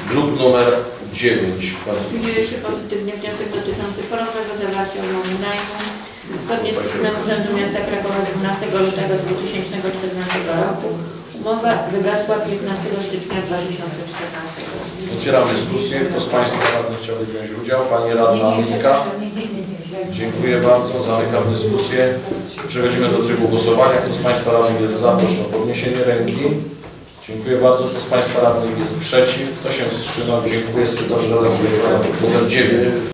Druk numer 9. Opiniuje się pozytywnie wniosek dotyczący ponownego zawarcia umowy najmu zgodnie z pismem Urzędu Miasta Krakowa 12 lutego 2014 roku. Umowa wygasła 15 stycznia 2014 roku. Otwieram dyskusję. Kto z Państwa radnych chciałby wziąć udział? Pani radna Monika. Dziękuję bardzo. Zamykam dyskusję. Przechodzimy do trybu głosowania. Kto z Państwa radnych jest za, proszę o podniesienie ręki. Dziękuję bardzo. Kto z Państwa radnych jest przeciw? Kto się wstrzymał? Dziękuję. Stwierdzam, że Rada Przyjęła numer 9.